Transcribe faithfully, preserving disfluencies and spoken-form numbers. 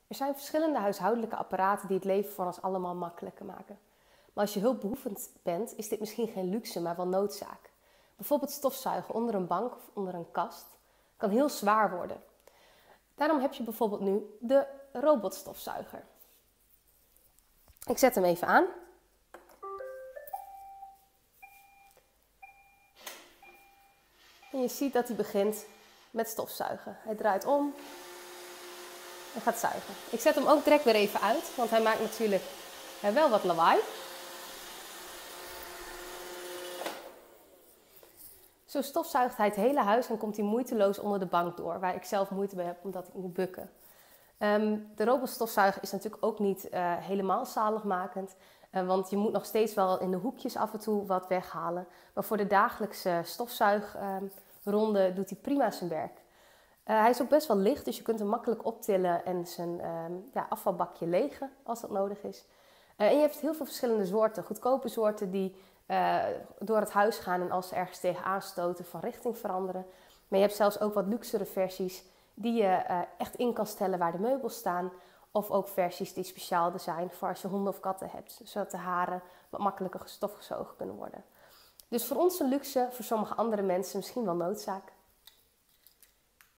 Er zijn verschillende huishoudelijke apparaten die het leven voor ons allemaal makkelijker maken. Maar als je hulpbehoevend bent, is dit misschien geen luxe, maar wel noodzaak. Bijvoorbeeld stofzuigen onder een bank of onder een kast kan heel zwaar worden. Daarom heb je bijvoorbeeld nu de robotstofzuiger. Ik zet hem even aan. En je ziet dat hij begint met stofzuigen. Hij draait om en gaat zuigen. Ik zet hem ook direct weer even uit, want hij maakt natuurlijk wel wat lawaai. Zo stofzuigt hij het hele huis en komt hij moeiteloos onder de bank door, waar ik zelf moeite mee heb omdat ik moet bukken. Um, de robotstofzuiger is natuurlijk ook niet uh, helemaal zaligmakend, uh, want je moet nog steeds wel in de hoekjes af en toe wat weghalen. Maar voor de dagelijkse stofzuigronde uh, doet hij prima zijn werk. Uh, hij is ook best wel licht, dus je kunt hem makkelijk optillen en zijn uh, ja, afvalbakje legen als dat nodig is. Uh, en je hebt heel veel verschillende soorten, goedkope soorten die uh, door het huis gaan en als ze ergens tegenaan stoten van richting veranderen. Maar je hebt zelfs ook wat luxere versies die je uh, echt in kan stellen waar de meubels staan. Of ook versies die speciaal zijn voor als je honden of katten hebt. Zodat de haren wat makkelijker stofgezogen kunnen worden. Dus voor ons een luxe, voor sommige andere mensen misschien wel noodzaak.